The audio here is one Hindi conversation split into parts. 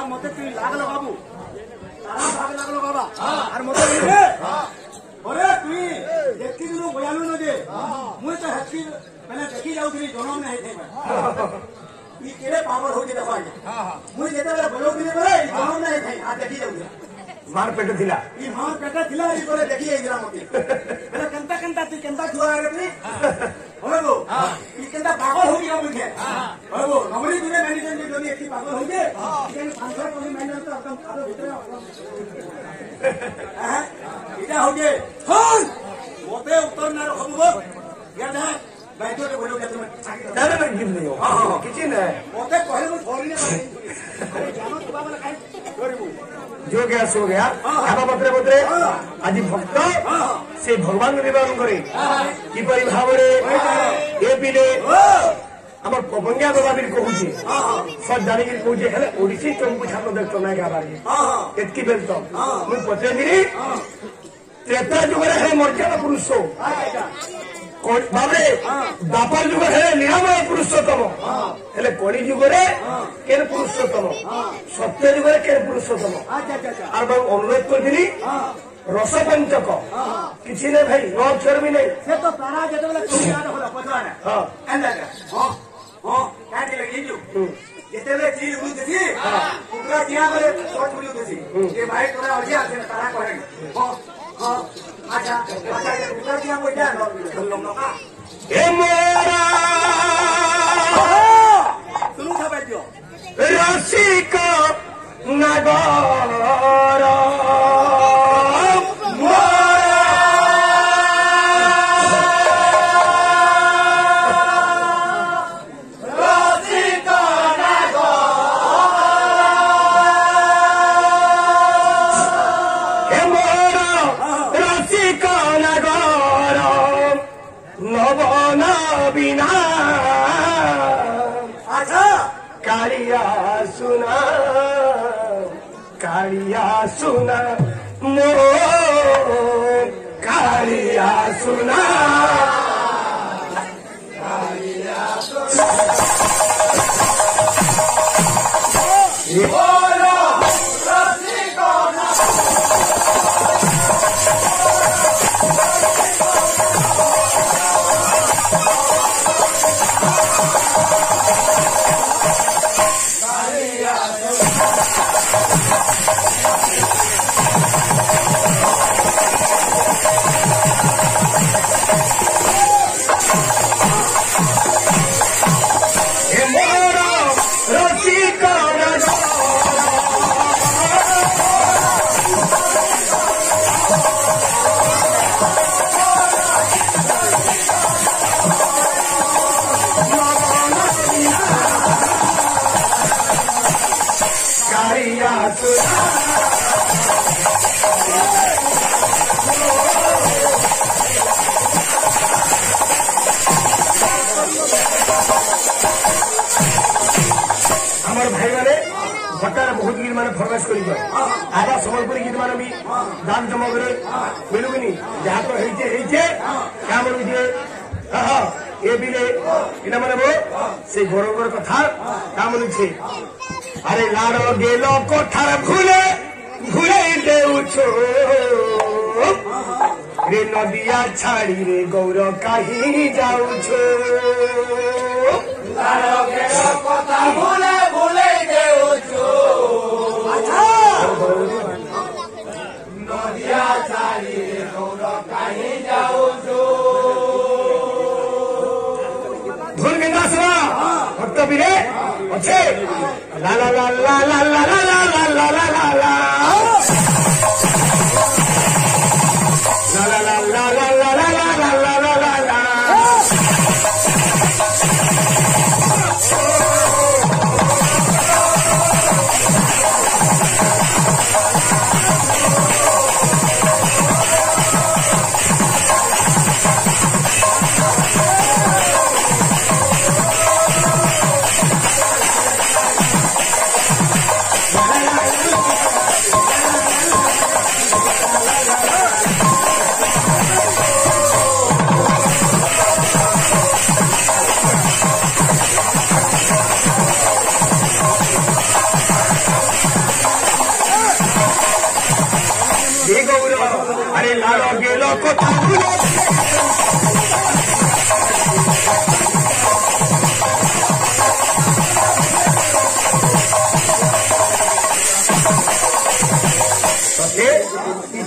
मत तुम लागल बाबू तारा भाग लागल बाबा और मत अरे तुम देखी दिन बयालु न जे मुझे तो हेती पहले देखी जाऊी जनम नहीं थे केड़े पावर हो देखो मुझे जिते बयालु दिन बेले जनम नहीं थे आ देखी जाऊी मार पेट थिला मार पेट थिला देखी जाइला मते बेले केंता केंता तू केंता छुआ रे तू होबो केंता पागल हो गया मुझे होबो नमरी दुने मेडिसिन दे जोनी एती पागल हो गए केन 500 कोनी मेडिसिन तो एकदम खादो भीतर हां इटा हो गए फोन मोते उत्तर ना रखबो याद है बैठो के बोलो के तुम दादा में गिन नहीं हो हां किसी ने मोते पहले मैं छोड़ी ने अरे जानो तू बाबा काई छोड़बो जो गया सो गया खावा पत्रे पत्रे आज भक्त से भगवान निर्माण करे किपरि भावरे ए पिले हमर पबंगिया बाबा भी कहूची सब जानी के कहूची हेले ओडिसी चंपू छाप देखतो ना का बारे एतकी बेल तो मु पत्रे दिरी त्रेता जुग रे मर्यादा पुरुष बाबरे दापर जुग है निरामय पुरुषोत्तम हेले कली जुग रे केन पुरुषोत्तम सत्य जुग रे केन पुरुषोत्तम और मैं अनुरोध कर दिली रस पंचक किसी ने भाई नो अक्षर भी नहीं से तो तारा जते बेला चुनियार होला पछवाना हां एंदा हां काटी लगी जु जते बेला चीज बुझ देसी पूरा जिया करे सोच बुझ देसी ये भाई तोरा अर्जी आसे तारा करे हां अच्छा अच्छा पूरा जिया कोइटा लोग का ए मोरा सुनु था बैठो रसिक नगर कालिया सुना मो कालिया सुना कालिया सुना बहुत गीत मैंने फरमाइश कर आगा सम्बलपुरी गीत मैंने भी दान जमा करे मिलुनी जहाँ तो क्या बोलुचे ये बिले इना माने वो से गौरवर कथा क्या बोलुचे अरे लाड़ गेलो कोठार भूले भूले देउछो रे नदिया छाड़ी रे गौर कहीं जाउछो लाड़ गेलो कोठार भूले भूले देउछो नदिया छाड़ी रे गौर कहीं जाउछो धुन बिंदासवा भक्त बिरे अच्छे ला ला ला ला ला ला ला ला ला ला ला ला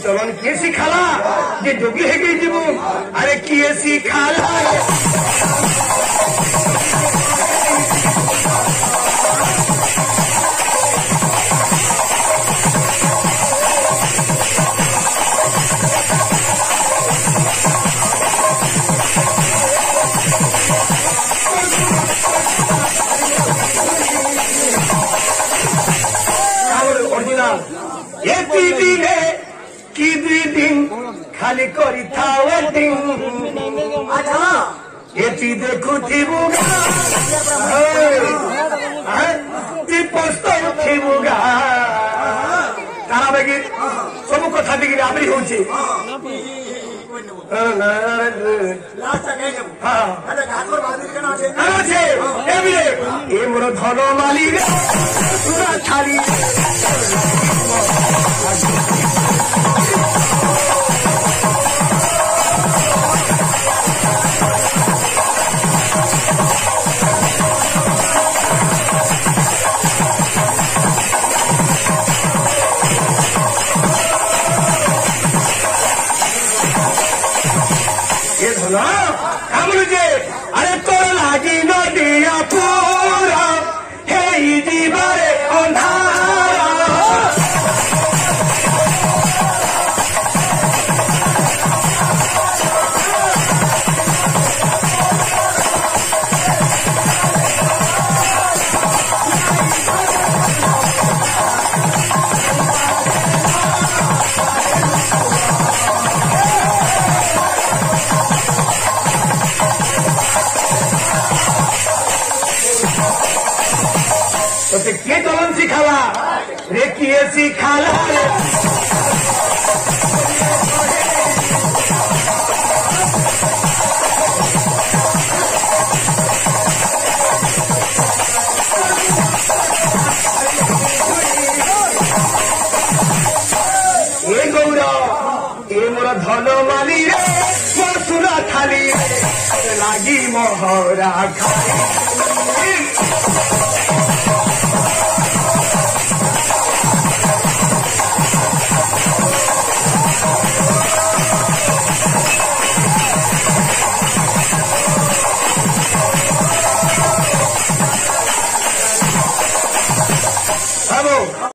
चलन किए सिखाला जे जोगी है गई जीव अरे किए सिखाला दिने कि दुई दिन खाली करी था वेटिंग एटी देखुथिबु पस्तुथिबु तारा बाकी सब कथा देखिए आबरी होची ए मोर धन माली छाड़ी अरे तो लागी नदिया पूरा हे जीवरे अंधारा तो के चलन सिखाला रे किए सिखाला ए गौरा ए मोर धन माली रे मोर सुना थाली लागी मोहरा खाई